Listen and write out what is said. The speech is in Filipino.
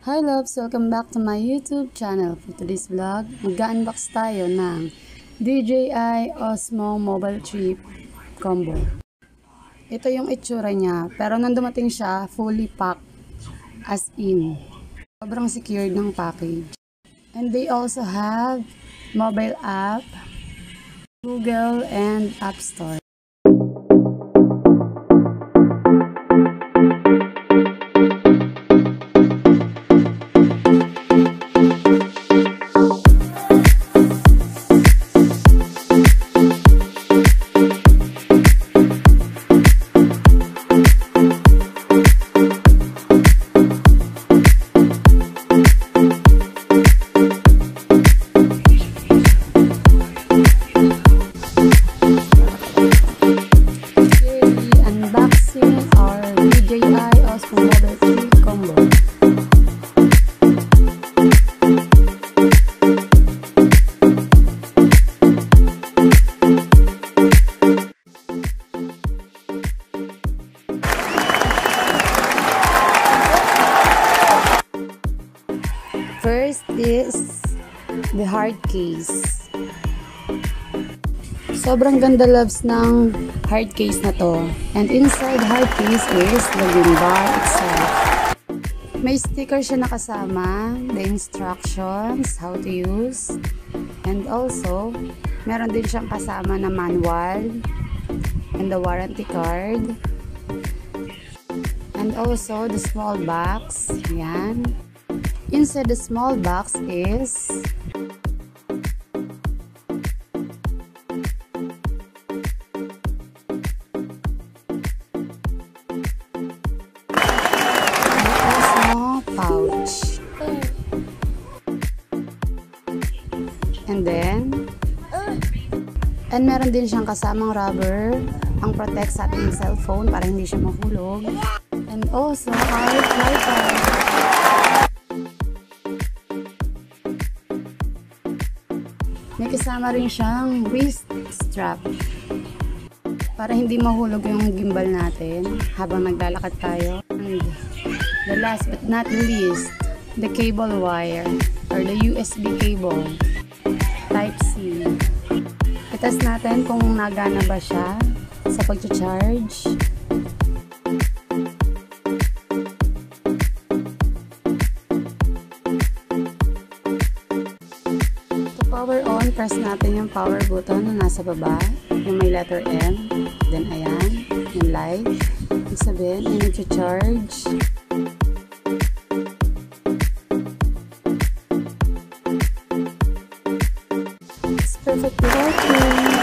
Hi loves! Welcome back to my YouTube channel. For today's vlog, mag-unbox tayo ng DJI Osmo Mobile Trip Combo. Ito yung itsura niya, pero nung dumating siya, fully packed, as in. Sobrang secured ng package. And they also have mobile app, Google, and App Store. Our DJI Osmo Mobile Trip Combo. First is the hard case. Sobrang ganda loves ng hard case na to. And inside hard case is the gimbal itself. May sticker siya nakasama, the instructions, how to use. And also, meron din siyang kasama na manual and the warranty card. And also the small box. Yan. Inside the small box is pouch. And meron din siyang kasamang rubber ang protect sa ating cellphone para hindi siya mahulog. And also our tripod. May kasama rin siyang wrist strap para hindi mahulog yung gimbal natin habang naglalakad tayo. And the last but not the least, the cable wire or the USB cable Type-C. I-test natin kung nagana ba siya sa pag-charge. To power on, press natin yung power button na nasa baba, yung may letter M. Then ayan, yung light. Ibig sabihin, yung nag-charge. It's perfectly working.